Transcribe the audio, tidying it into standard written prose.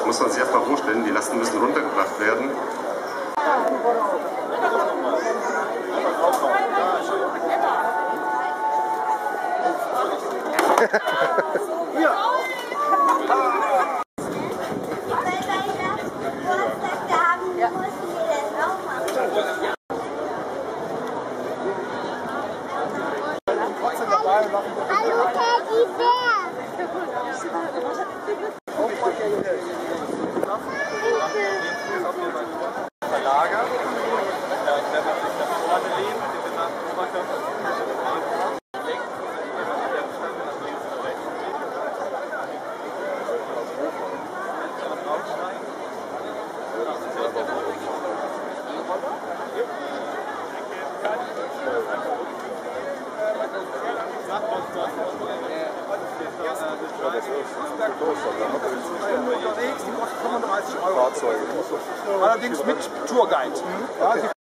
muss man sich erstmal vorstellen, die Lasten müssen runtergebracht werden. Ja. Hallo Teddybär! Verlagern. Wenn man sich nach vorne lehnt, den benannten Oberkörper unterwegs, die kosten 35 €. Allerdings mit Tourguide. Ja,